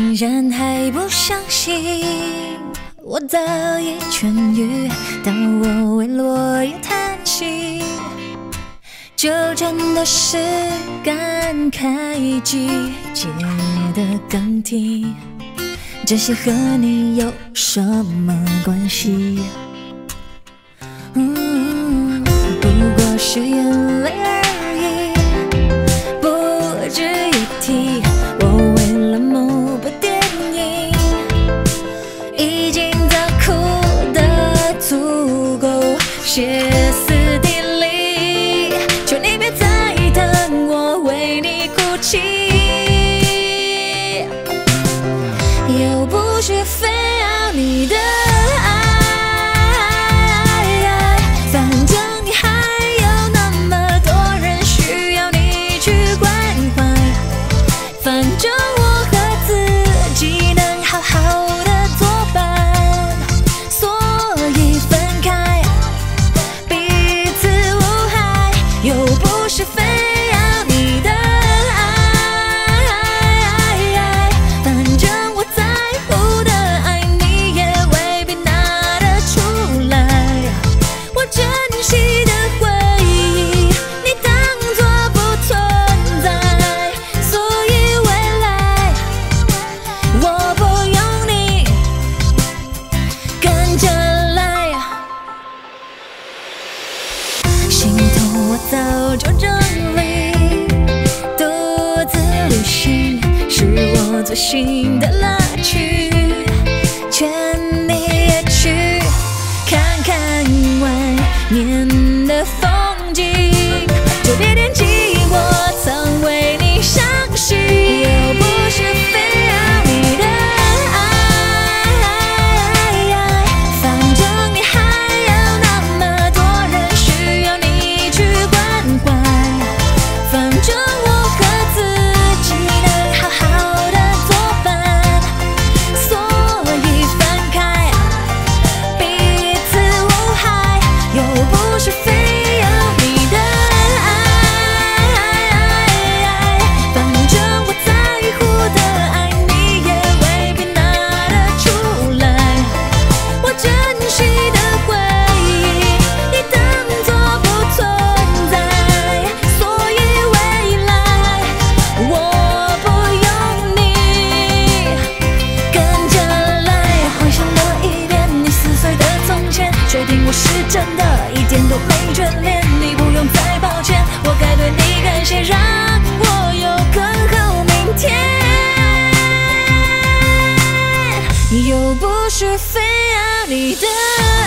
竟然还不相信我早已痊愈，当我为落叶叹息，就真的是感慨季节的更替。这些和你有什么关系？不过是眼泪而已，不值一提。我为了某部电影，已经早哭得足够歇斯底里，求你别再等我为你哭泣，又不是非要你的早就整理，独自旅行是我最新的乐趣，劝你也去看看外面的风景，就别惦记我曾为你伤心，又不是非要你的爱，反正你还有那么多人需要你去反正我和自己能好好的作伴，所以分开彼此无害，又不是非要你的爱，反正我在乎的爱你也未必拿得出来，我珍惜的回忆你当作不存在，所以我不用你跟着来，幻想了一遍你撕碎的从前，确定我是真的一点都没眷恋，你不用再抱歉，我该对你感谢，让我有更好明天，又不是非要你的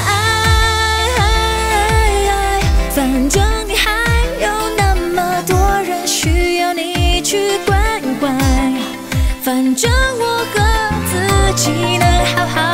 爱，反正你还有那么多人需要你去关怀，反正我和自己能好好